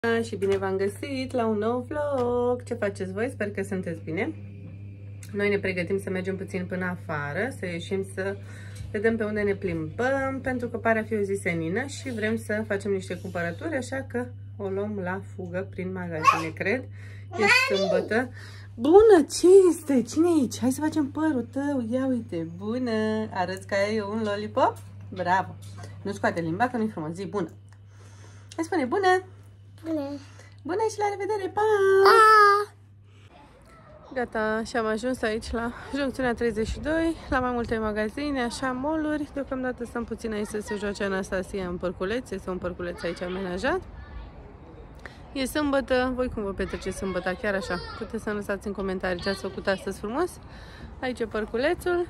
Și bine v-am găsit la un nou vlog. Ce faceți voi? Sper că sunteți bine. Noi ne pregătim să mergem puțin până afară, să ieșim să vedem pe unde ne plimbăm, pentru că pare a fi o zi senină și vrem să facem niște cumpărături, așa că o luăm la fugă prin magazine, cred. E sâmbătă. Bună, ce este? Cine e aici? Hai să facem părul tău. Ia uite, bună. Arăți că ai un lollipop? Bravo. Nu scoate limba că nu-i frumos. Zi bună. Hai spune bună. Bună! Bună și la revedere! Pa! Pa! Gata, și am ajuns aici la Juncțiunea 32, la mai multe magazine, așa, mall-uri. Deocamdată stăm puțin aici să se joace Anastasia în părculeț. Este un părculeț aici amenajat. E sâmbătă. Voi cum vă petreceți sâmbătă? Chiar așa. Puteți să lăsați în comentarii ce ați făcut astăzi frumos. Aici e părculețul.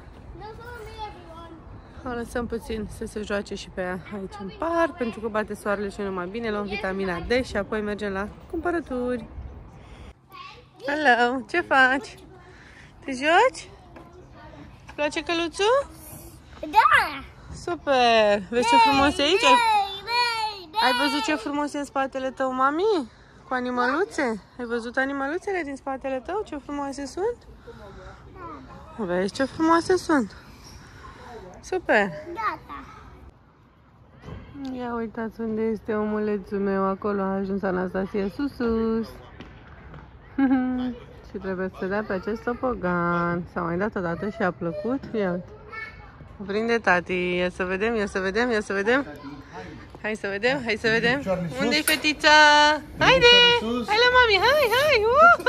O lăsăm puțin să se joace și pe ea aici în parc, pentru că bate soarele și numai bine. Luăm vitamina D și apoi mergem la cumpărături. Hello, ce faci? Te joci? Îți place căluțul? Da! Super! Vezi ce frumos e aici? Ai văzut ce frumos e în spatele tău, mami? Cu animăluțe? Ai văzut animăluțele din spatele tău? Ce frumoase sunt? Vezi ce frumoase sunt? Super! Gata! Ia uitați unde este omulețul meu, acolo a ajuns Anastasia sus. Și trebuie să dea pe acest topogan. S-a mai dat odată și a plăcut. Ia uite. O prinde tati. Ia să vedem, ia să vedem, ia să vedem. Hai să vedem, hai să vedem. Unde-i fetița? Haide! Hai la mami, hai, hai!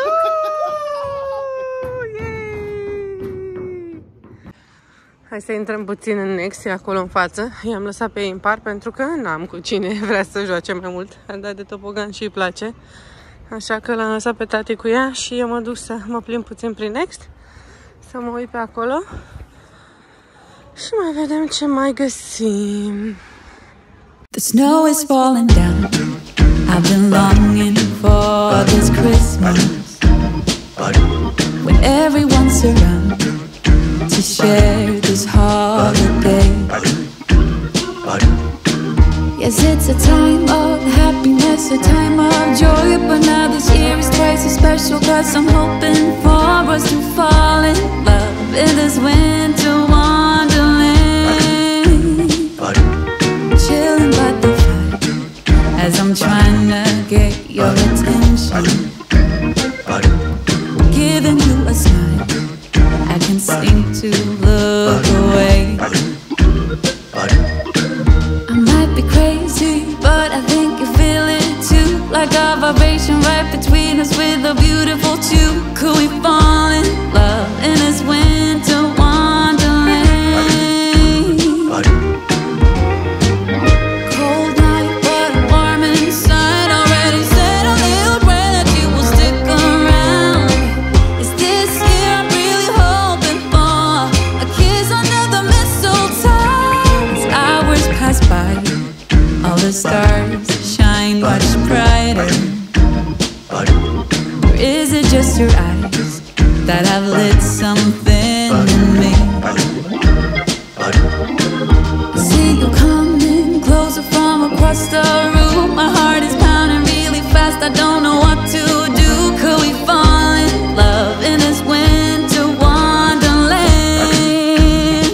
Hai să intrăm puțin în Next, acolo în față. I-am lăsat pe ei în par pentru că n-am cu cine vrea să joace mai mult. Am dat de topogan și îi place. Așa că l-am lăsat pe tati cu ea și eu mă duc să mă plimb puțin prin Next. Să mă uit pe acolo. Și mai vedem ce mai găsim. The snow is falling down. I've been longing for this Christmas, when everyone's around to share this holiday. Yes, it's a time of happiness, a time of joy, but now this year is twice as special, 'cause I'm hoping for us to fall in love in this winter wonderland, chilling by the fire as I'm trying to get your attention, giving you a smile I can seem to look away. I might be crazy, but I think you feel it too, like a vibration right between us with a beautiful two. Could we fall in love in this winter wonderland? Cold night, but I'm warm inside. Already said a little prayer that you will stick around. Is this year I'm really hoping for a kiss under the mistletoe? As hours pass by, all the stars shine much brighter. Or is it just your eyes that have lit something in me? See you coming closer from across the room. My heart is pounding really fast, I don't know what to do. Could we fall in love in this winter wonderland?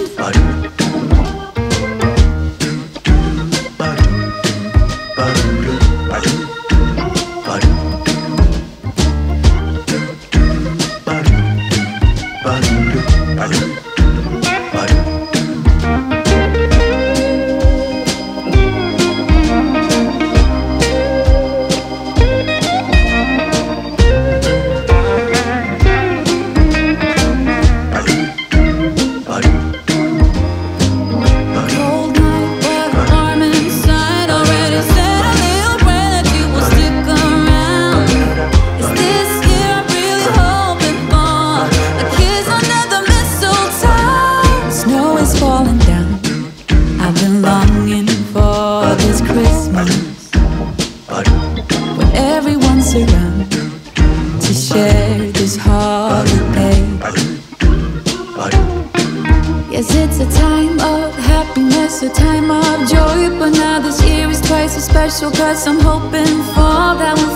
Yes, it's a time of happiness, a time of joy, but now this year is twice as special, 'cause I'm hoping for that one.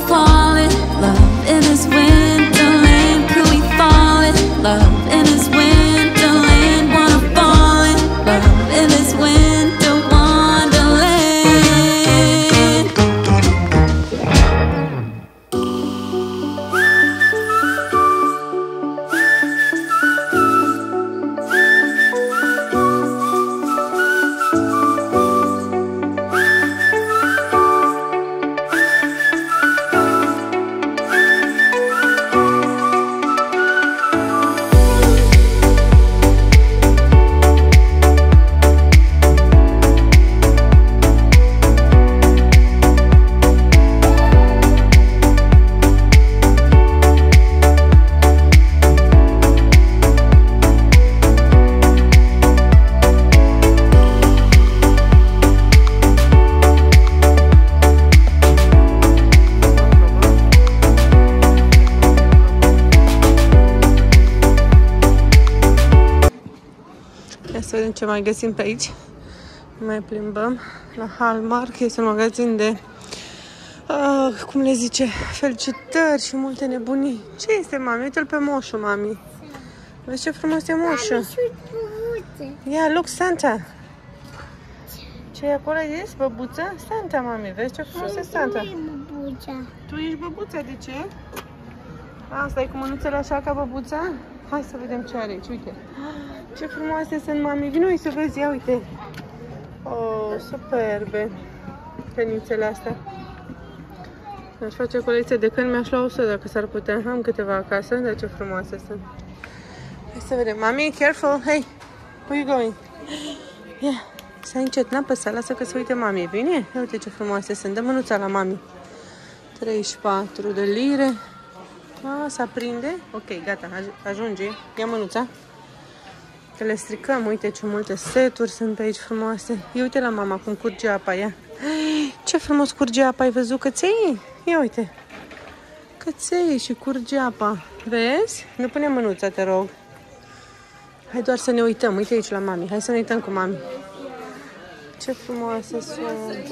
Să vedem ce mai găsim pe aici. Mai plimbăm la Hallmark. Este un magazin de, cum le zice, felicitări și multe nebunii. Ce este, mami? Uite-l pe moșu, mami. Vezi ce frumos e moșu. Ia, look, Santa. Ce e acolo? Ești băbuță? Santa, mami. Vezi ce frumos e Santa. Tu ești băbuța, de ce? Asta e cu mânuțele așa ca băbuța? Hai să vedem ce are aici, uite. Ce frumoase sunt, mami. Vino să vezi, ia uite. Oh, superbe. Cănițele astea. Aș face colecție de căni, mi-aș lua 100 dacă s-ar putea. Am câteva acasă, dar ce frumoase sunt. Hai să vedem. Mami, careful. Hey, where you going? Ia, stai încet, n-apăsa, lasă că se uite mami. Bine? Ia uite ce frumoase sunt. Dă mânuța la mami. 34 de lire. Se aprinde? Ok, gata, ajunge. Ia mânuța. Că le stricăm. Uite ce multe seturi sunt pe aici frumoase. Ia uite la mama cum curge apa, ia. Ce frumos curge apa, ai văzut căței? Ia uite. Căței și curge apa. Vezi? Nu pune mânuța, te rog. Hai doar să ne uităm. Uite aici la mami. Hai să ne uităm cu mami. Ce frumoase sunt.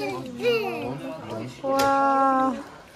Wow!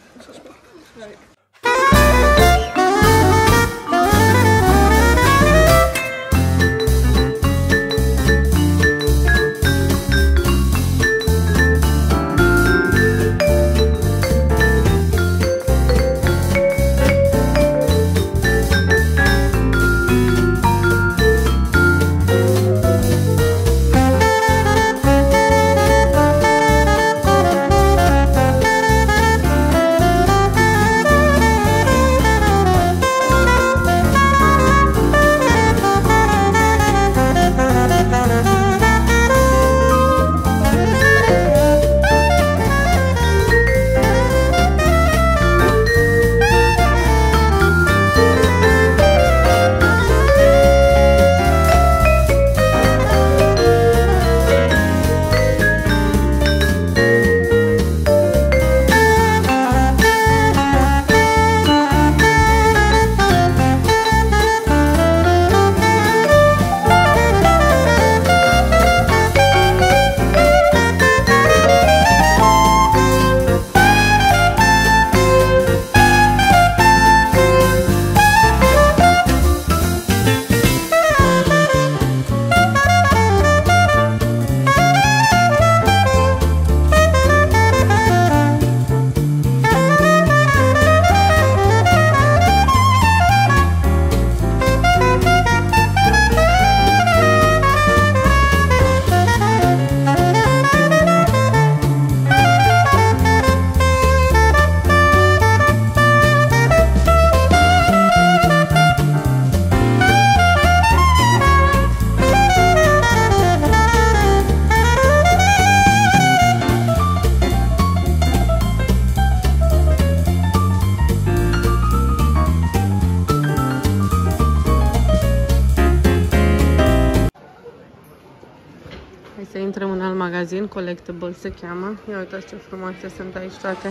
Să intrăm în alt magazin, Collectible se cheamă. Ia uitați ce frumoase sunt aici toate.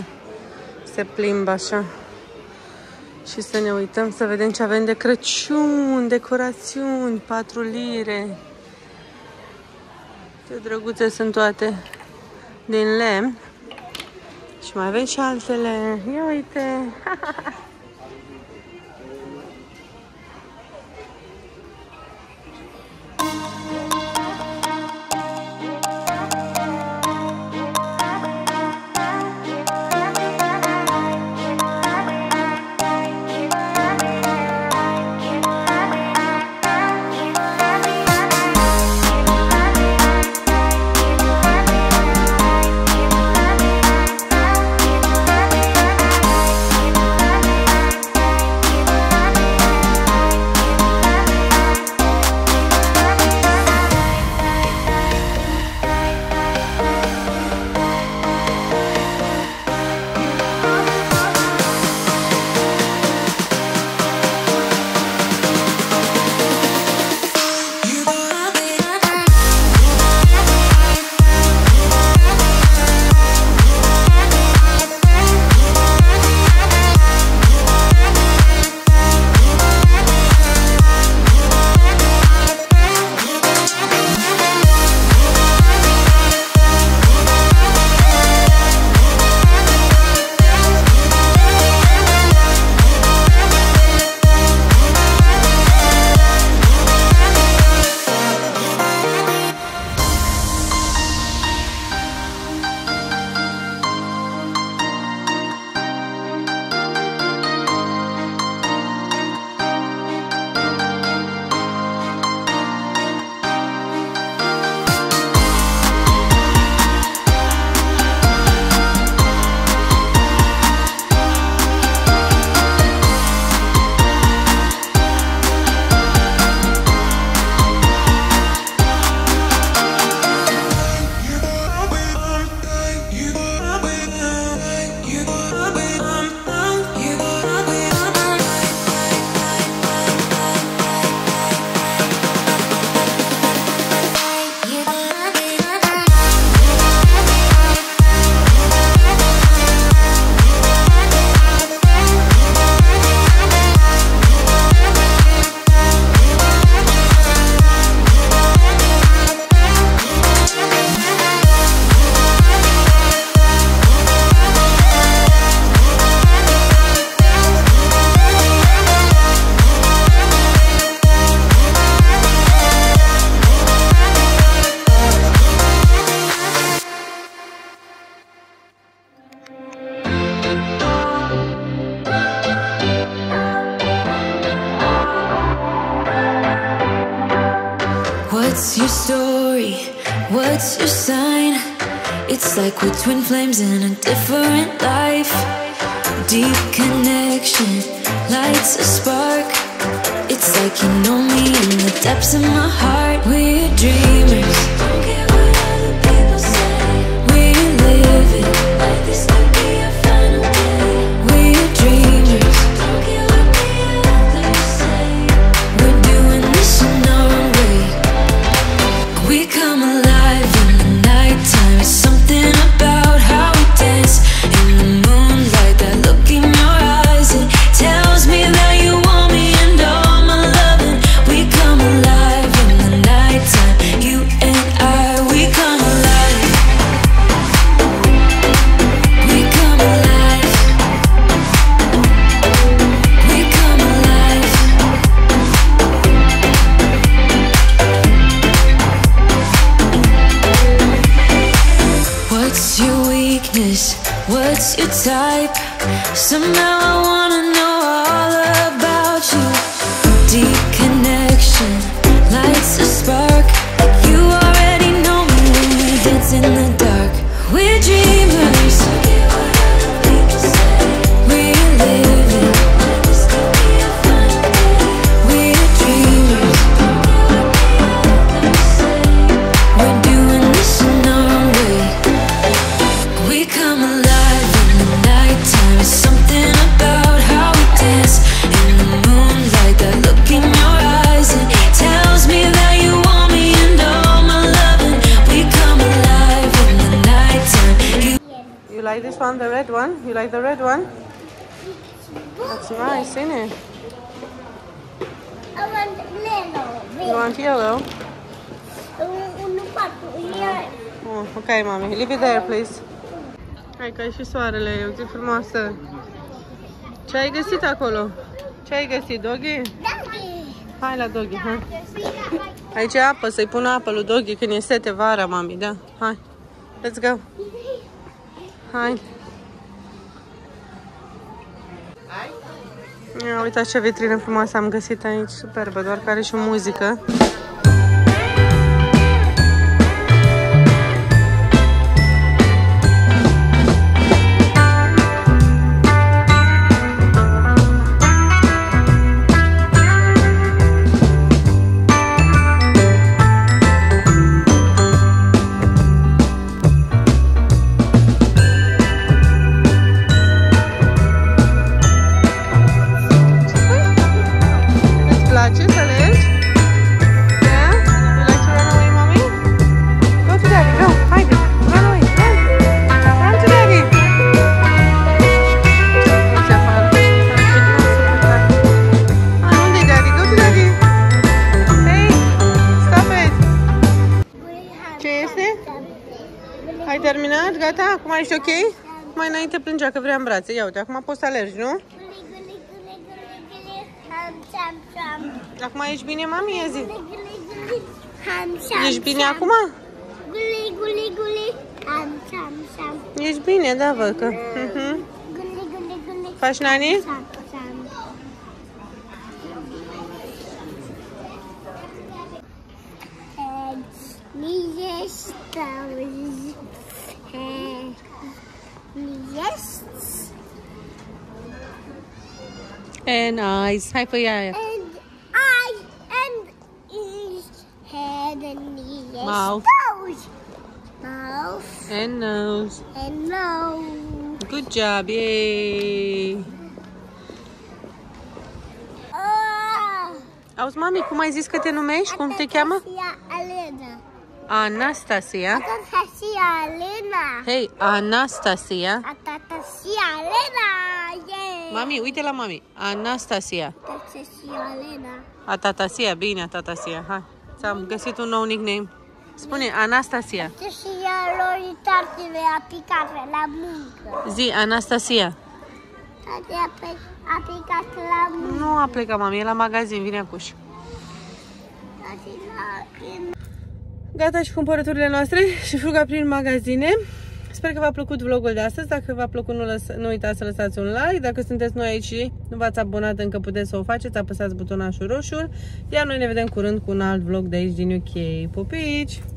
Se plimbă așa. Și să ne uităm să vedem ce avem de Crăciun, decorațiuni, 4 lire. Ce drăguțe sunt toate din lemn. Și mai avem și altele. Ia uite! What's your story? What's your sign? It's like we're twin flames in a different life. Deep connection lights a spark. It's like you know me in the depths of my heart. We're dreamers, don't care what other people say. We're living like this could be our final day. We're dreamers, don't care what the others say. We're doing this in our own way. We come alive in the nighttime. It's something about how we dance in the moonlight. That look in your eyes, it tells me that you want me and all my loving. We come alive in the nighttime. You and I, we come alive. We come alive. We come alive. What's your weakness? What's your type? Somehow I wanna know all about you. Deep connection lights a spark. Like you already know me when we dance in the dark. We're dreamers. We're living. We're dreamers. We're doing this in our own way. We come alive in the nighttime. It's something about how we dance in the moonlight. That look in your eyes, it tells me that you want me and all my loving. We come alive in the nighttime. You like this one, the red one? You like the red one? That's nice, isn't it? I want yellow. You want yellow? Yeah. Oh, okay, mommy. Leave it there, please. Hai că e și soarele, e o zi frumoasă. Ce ai găsit acolo? Ce ai găsit, Doggy? Hai la Doggy, hai. Aici e apă, să-i pun apă lui Doggy când e sete vara, mami, da? Hai, let's go. Hai. Ia, uitați ce vitrină frumoasă am găsit aici, superbă, doar că are și muzică. Ai terminat? Gata? Acum ești ok? Mai înainte plângea că vrea în brațe. Ia uite, acum poți să alergi, nu? Acum ești bine, mami? Ia zi. Ești bine acum? Ești bine, da, văd că. Faci nani? And eyes. Hai pe ea. And eyes and ears, head and ears. Mouth. Nose. Mouth And nose. and nose. Good job, yay! Auzi, mami, cum ai zis că te numești? Cum te cheamă? Elena. Anastasia. Anastasia Elena. Hei, Anastasia. Anastasia Elena. Yeah. Mami, uite la mami. Anastasia. Anastasia Elena. Atatasia, bine, Atatasia. Hai, ți-am găsit un nou nickname. Spune, Anastasia. Anastasia loritartele aplicate la muncă. Zi, Anastasia. A plecat la muncă. Nu a plecat, mami, e la magazin, vine acuși. Gata și cumpărăturile noastre și fuga prin magazine. Sper sper că v-a plăcut vlogul de astăzi. Dacă v-a plăcut, nu uitați să lăsați un like. Dacă sunteți noi aici și nu v-ați abonat încă, puteți să o faceți, apăsați butonașul roșu. Iar noi ne vedem curând cu un alt vlog de aici din UK. Pupici!